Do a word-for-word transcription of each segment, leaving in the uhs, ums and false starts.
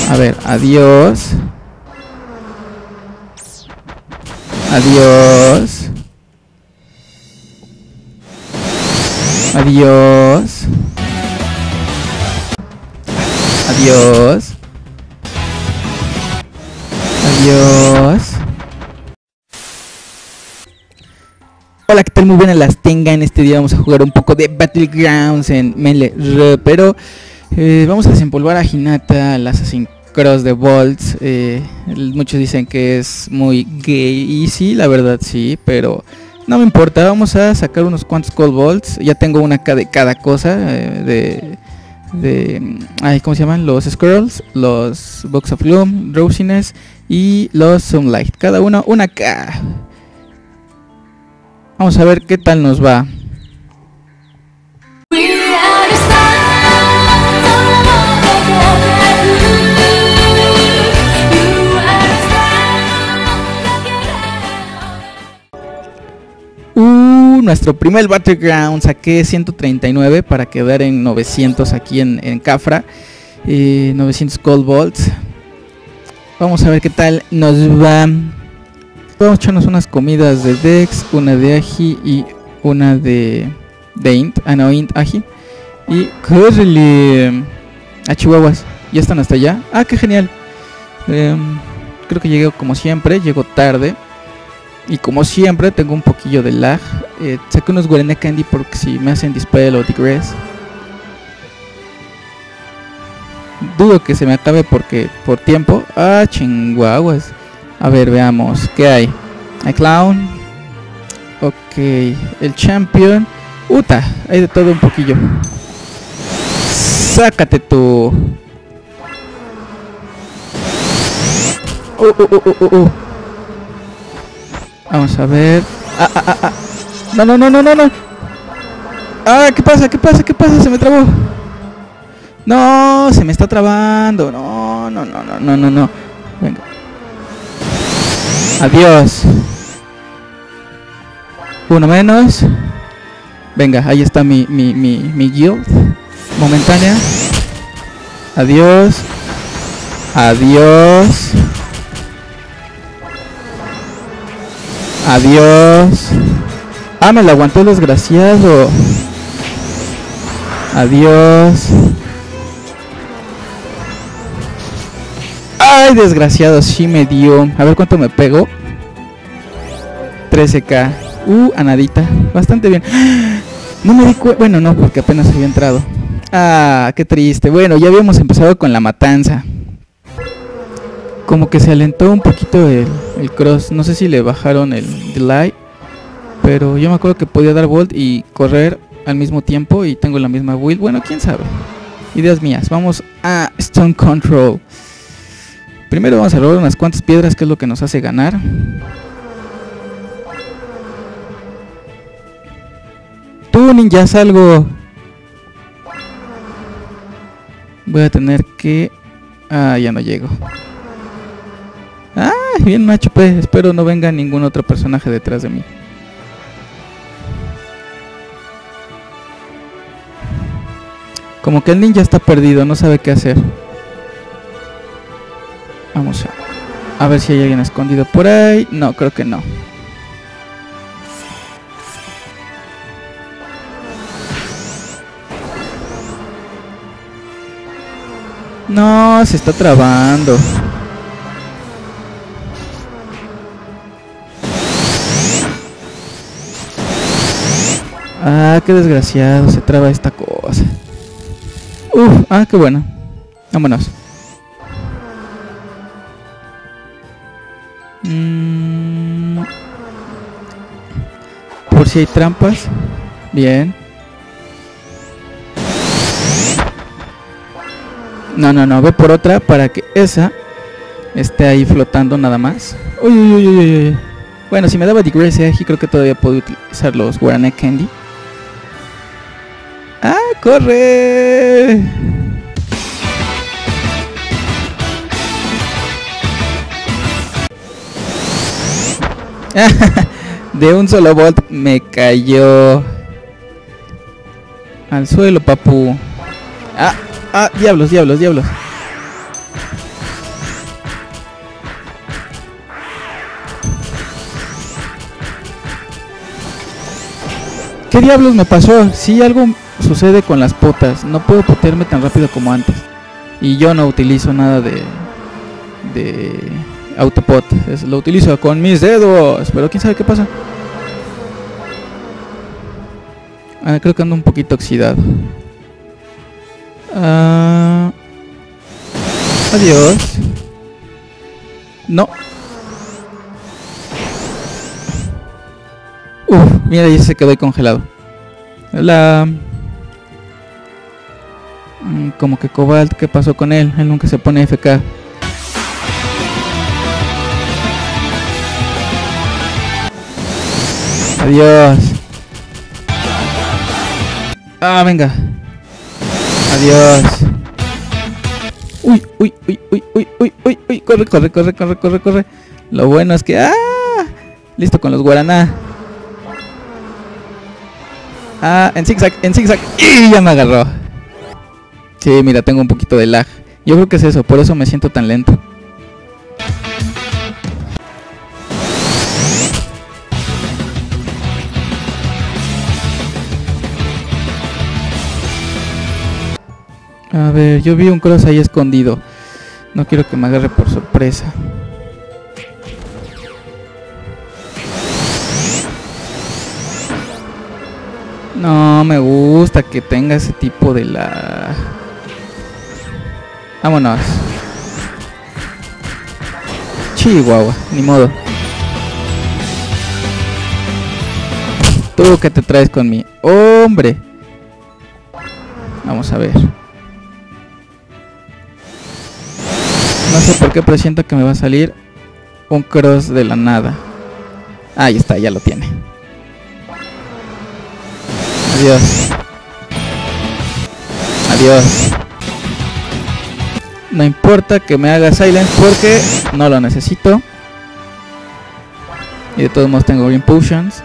A ver, adiós. Adiós. Adiós. Adiós. Adiós. Hola, ¿qué tal? Muy buenas las tengan. En este día vamos a jugar un poco de Battlegrounds en Melee, pero eh, vamos a desempolvar a Hinata, el Assassin's Cross de Bolts. eh, Muchos dicen que es muy gay, y sí, la verdad sí, pero no me importa. Vamos a sacar unos cuantos Cold Bolts. Ya tengo una de cada cosa, eh, de... de ay, ¿cómo se llaman? Los Scrolls, los Box of Gloom, Drowsiness y los Sunlight. Cada uno una K. Vamos a ver qué tal nos va. Uh, nuestro primer Battleground. Saqué ciento treinta y nueve para quedar en novecientos aquí en, en Cafra. eh, novecientos Cold Bolts. Vamos a ver qué tal nos va. Vamos a echarnos unas comidas de Dex, una de Aji y una de, de Int. Ah, no, Int, Aji. Y córrele a Chihuahuas. Ya están hasta allá. Ah, qué genial. eh, Creo que llegué como siempre. Llego tarde. Y como siempre tengo un poquillo de lag. eh, Saqué unos Guarana Candy porque si me hacen Dispel o Digress. Dudo que se me acabe porque por tiempo. Ah, chinguaguas. A ver, veamos, ¿qué hay? Hay Clown. Ok, el Champion. Uta, hay de todo un poquillo. Sácate tú. Uh, uh, uh, uh, uh. Vamos a ver. Ah, ah, ah, ah. No, no, no, no, no, no. Ah, ¿qué pasa? ¿Qué pasa? ¿Qué pasa? Se me trabó. No, se me está trabando. No, no, no, no, no, no, no. Venga. Adiós. Uno menos. Venga, ahí está mi, mi, mi, mi guild momentánea. Adiós. Adiós. Adiós. Ah, me lo aguantó el desgraciado. Adiós. Ay, desgraciado, sí me dio. A ver cuánto me pegó. trece K. Uh, a nadita. Bastante bien. No me di cuenta. Bueno, no, porque apenas había entrado. Ah, qué triste. Bueno, ya habíamos empezado con la matanza. Como que se alentó un poquito el, el cross. No sé si le bajaron el delay, pero yo me acuerdo que podía dar Bolt y correr al mismo tiempo. Y tengo la misma build. Bueno, quién sabe. Ideas mías. Vamos a Stone Control. Primero vamos a robar unas cuantas piedras, que es lo que nos hace ganar. Tú, ninja, algo. Voy a tener que... Ah, ya no llego. Ah, bien macho, pues. Espero no venga ningún otro personaje detrás de mí. Como que el ninja está perdido, no sabe qué hacer. Vamos a, a ver si hay alguien escondido por ahí. No, creo que no. No, se está trabando. Ah, qué desgraciado, se traba esta cosa. Uf, ah, qué bueno. Vámonos. Mm. Por si hay trampas. Bien. No, no, no, ve por otra para que esa esté ahí flotando nada más. Uy, uy, uy, uy, uy. Bueno, si me daba Digress aquí, creo que todavía puedo utilizar los Guarana Candy. ¡Ah, corre! De un solo bolt me cayó al suelo, papu. Ah, ah, diablos, diablos, diablos. ¿Qué diablos me pasó? Sí, algo sucede con las potas. No puedo potearme tan rápido como antes. Y yo no utilizo nada de... De... Autopot. Es, lo utilizo con mis dedos. Pero quién sabe qué pasa. Ah, creo que ando un poquito oxidado. Ah... Adiós. No. Uf, mira, ya se quedó ahí congelado. Hola. Mm, como que Cobalt, ¿qué pasó con él? Él nunca se pone F K. Adiós. Ah, venga. Adiós. Uy, uy, uy, uy, uy, uy, uy, uy. Corre, corre, corre, corre, corre, corre. Lo bueno es que... ¡Ah! Listo con los guaraná. Ah, en zigzag, en zigzag. ¡Y ya me agarró! Sí, mira, tengo un poquito de lag. Yo creo que es eso, por eso me siento tan lento. A ver, yo vi un cross ahí escondido. No quiero que me agarre por sorpresa. No me gusta que tenga ese tipo de la... Vámonos. Chihuahua, ni modo. Tú que te traes con mi hombre. Vamos a ver. No sé por qué presiento que me va a salir un cross de la nada. Ahí está, ya lo tiene. Adiós. Adiós. No importa que me haga silence porque no lo necesito. Y de todos modos tengo green potions.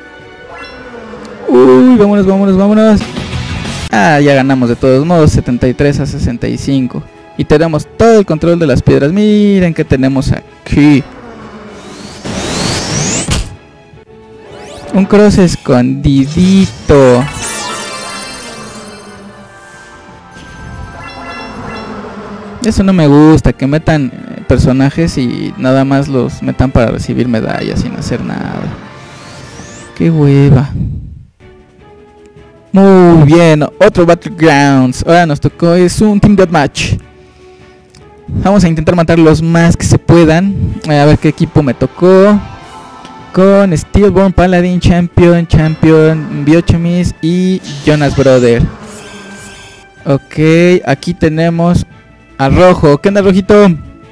Uy, vámonos, vámonos, vámonos. Ah, ya ganamos de todos modos, setenta y tres a sesenta y cinco. Y tenemos todo el control de las piedras. Miren que tenemos aquí. Un cross escondidito. Eso no me gusta, que metan personajes y nada más los metan para recibir medallas sin hacer nada. Qué hueva. Muy bien, otro Battlegrounds. Ahora nos tocó, es un Team Deathmatch. Vamos a intentar matar los más que se puedan. A ver qué equipo me tocó. Con Steelborn, Paladin, Champion, Champion, Biochemist y Jonas Brother. Ok, aquí tenemos a Rojo. ¿Qué onda, Rojito?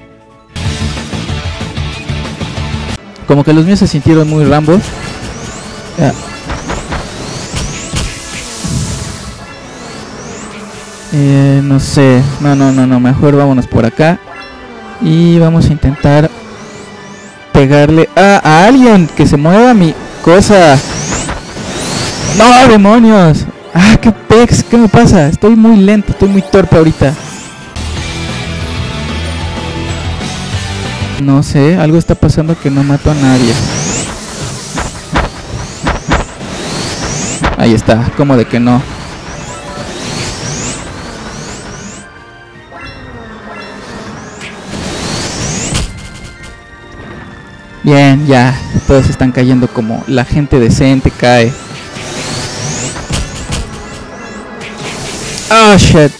Como que los míos se sintieron muy rambos. Ya. Eh, no sé. No, no, no, no. Mejor vámonos por acá. Y vamos a intentar pegarle a, a alguien que se mueva mi cosa. No, demonios. Ah, qué pex, ¿qué me pasa? Estoy muy lento, estoy muy torpe ahorita. No sé, algo está pasando que no mato a nadie. Ahí está, como de que no. Bien, ya, todos están cayendo como la gente decente cae. Oh, shit.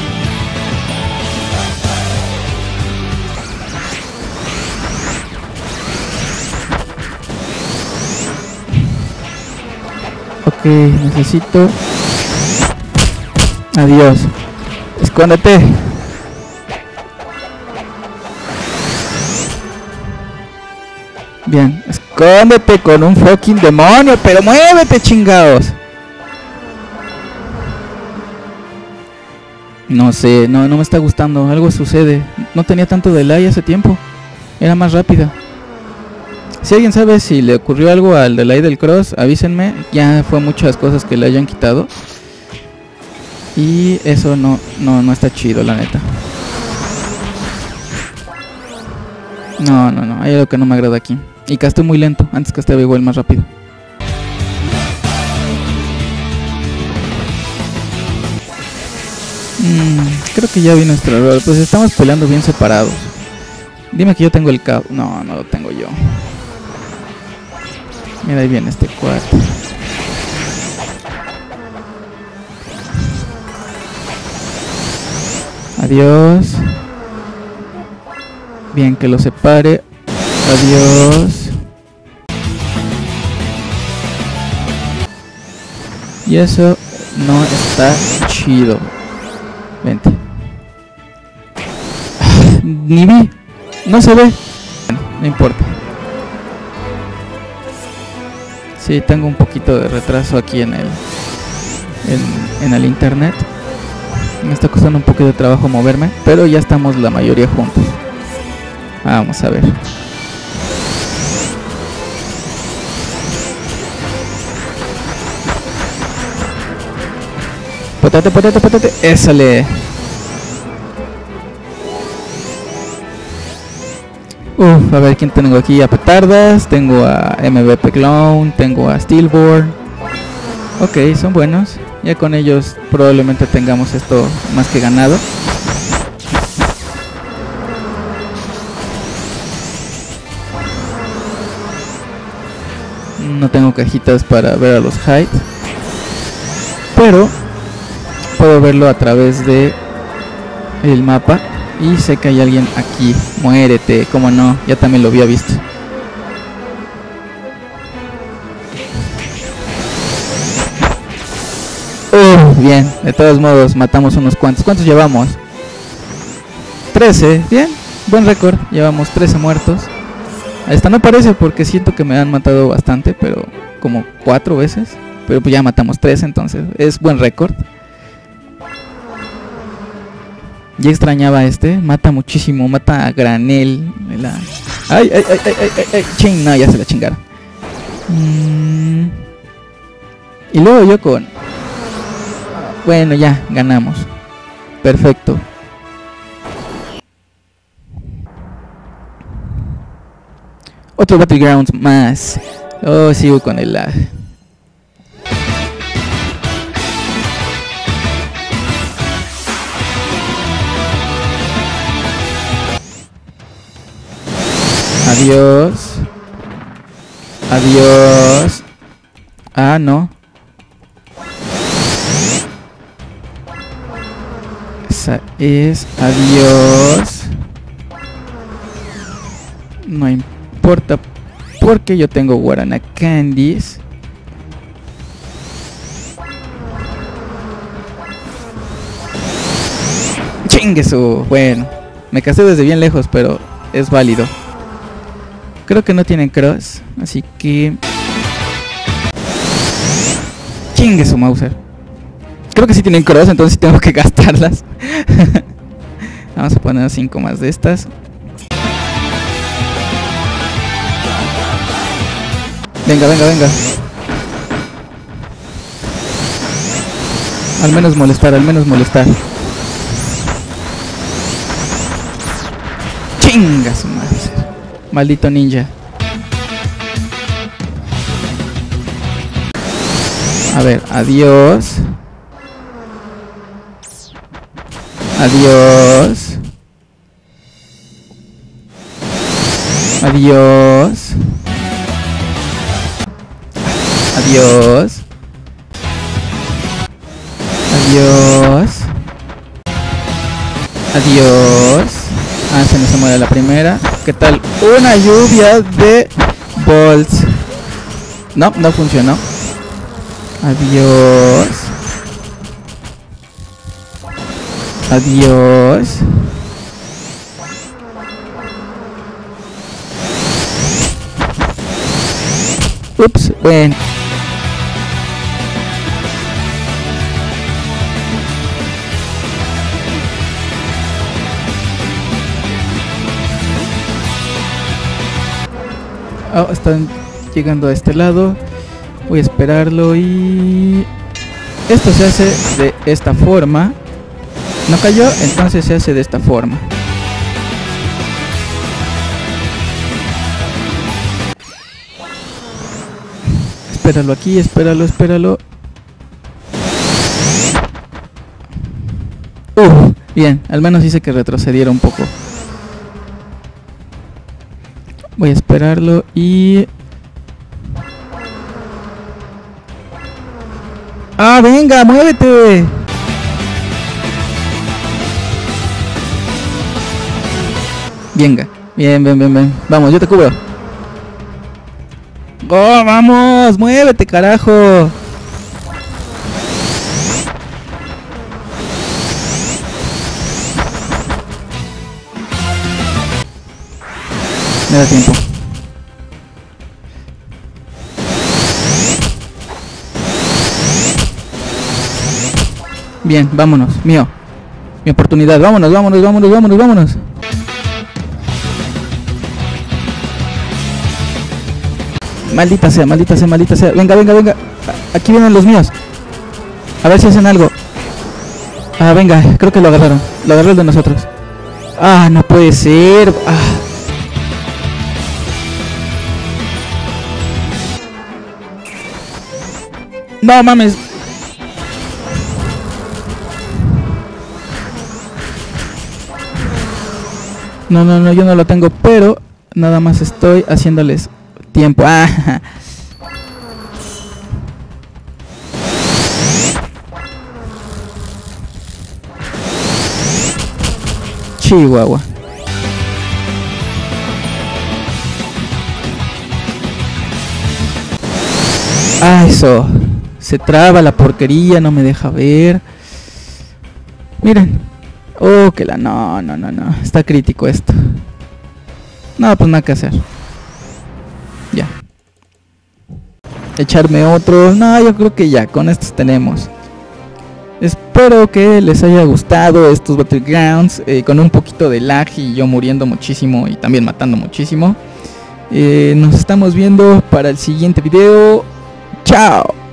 Ok, necesito... Adiós. Escóndete. Bien, escóndete con un fucking demonio, pero muévete, chingados. No sé, no, no me está gustando, algo sucede. No tenía tanto delay hace tiempo, era más rápida. Si alguien sabe si le ocurrió algo al delay del cross, avísenme. Ya fue muchas cosas que le hayan quitado. Y eso no, no, no está chido, la neta. No, no, no, hay algo que no me agrada aquí. Y casté muy lento, antes castaba igual más rápido. Mm, creo que ya vi nuestro error. Pues estamos peleando bien separados. Dime que yo tengo el cabo. No, no lo tengo yo. Mira, ahí viene este cuarto. Adiós. Bien, que lo separe. Adiós. Y eso no está chido. Vente. Ni vi. No se ve. Bueno, no importa. Sí, tengo un poquito de retraso aquí en el en, en el internet. Me está costando un poquito de trabajo moverme, pero ya estamos la mayoría juntos. Vamos a ver. Potate, potate, potate. Ésale. Uf, a ver quién tengo aquí. A Petardas, tengo a M V P Clone, tengo a Steelborn. Ok, son buenos. Ya con ellos probablemente tengamos esto más que ganado. No tengo cajitas para ver a los Hyde, pero puedo verlo a través de el mapa. Y sé que hay alguien aquí. Muérete, como no, ya también lo había visto. Uh, bien, de todos modos matamos unos cuantos. ¿Cuántos llevamos? trece, bien, buen récord. Llevamos trece muertos. Esta no parece porque siento que me han matado bastante, pero como cuatro veces. Pero pues ya matamos trece, entonces es buen récord. Ya extrañaba este, mata muchísimo, mata a granel. La... Ay, ay, ay, ay, ay, ay, ching, no, ya se la chingaron. Mm. Y luego yo con... Bueno, ya, ganamos. Perfecto. Otro Battlegrounds más. Oh, sigo con el lag. Adiós. Adiós. Ah, no. Esa es. Adiós. No importa porque yo tengo Guarana Candies. Chingueso. Bueno, me casé desde bien lejos, pero es válido. Creo que no tienen cross, así que... Chingue su Mauser. Creo que sí tienen cross, entonces tengo que gastarlas. Vamos a poner cinco más de estas. Venga, venga, venga. Al menos molestar, al menos molestar. Chinga su madre. Maldito ninja. A ver, adiós. Adiós. Adiós. Adiós. Adiós. Adiós. Ah, se me se muere la primera. ¿Qué tal? Una lluvia de bolts. No, no funcionó. Adiós. Adiós. Ups, bueno. Oh, están llegando a este lado. Voy a esperarlo y... Esto se hace de esta forma. No cayó, entonces se hace de esta forma. Espéralo aquí, espéralo, espéralo. Uh, bien, al menos hice que retrocediera un poco. Voy a esperarlo y... ¡Ah, venga, muévete! Venga, bien, bien, bien, bien. Vamos, yo te cubro. ¡Oh, vamos! ¡Muévete, carajo! Me da tiempo. Bien, vámonos, mío. Mi oportunidad, vámonos, vámonos, vámonos, vámonos, vámonos. Maldita sea, maldita sea, maldita sea. Venga, venga, venga. Aquí vienen los míos. A ver si hacen algo. Ah, venga, creo que lo agarraron. Lo agarró el de nosotros. Ah, no puede ser. Ah. No mames. No, no, no, yo no lo tengo, pero nada más estoy haciéndoles tiempo. Ah. Chihuahua. Ah, eso. Se traba la porquería, no me deja ver. Miren. Oh, que la... No, no, no, no. Está crítico esto. No, pues nada que hacer. Ya. Echarme otro. No, yo creo que ya. Con estos tenemos. Espero que les haya gustado estos Battlegrounds. Eh, con un poquito de lag y yo muriendo muchísimo y también matando muchísimo. Eh, nos estamos viendo para el siguiente video. Chao.